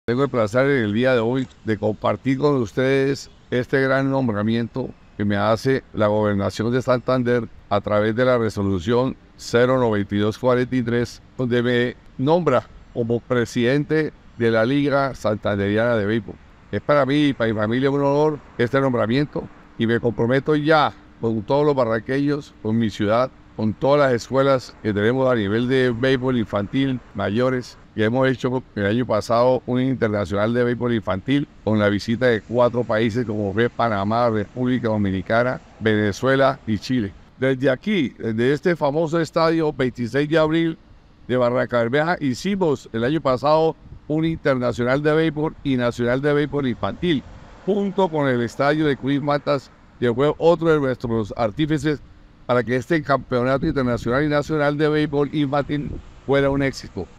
Tengo el placer en el día de hoy de compartir con ustedes este gran nombramiento que me hace la Gobernación de Santander a través de la resolución 09243, donde me nombra como presidente de la Liga Santanderiana de Béisbol. Es para mí y para mi familia un honor este nombramiento y me comprometo ya con todos los barranqueños, con mi ciudad, con todas las escuelas que tenemos a nivel de béisbol infantil, mayores, que hemos hecho el año pasado un internacional de béisbol infantil con la visita de 4 países como fue Panamá, República Dominicana, Venezuela y Chile. Desde aquí, desde este famoso estadio 26 de abril de Barrancabermeja, hicimos el año pasado un internacional de béisbol y nacional de béisbol infantil, junto con el estadio de Cruz Matas, que fue otro de nuestros artífices para que este campeonato internacional y nacional de béisbol infantil fuera un éxito.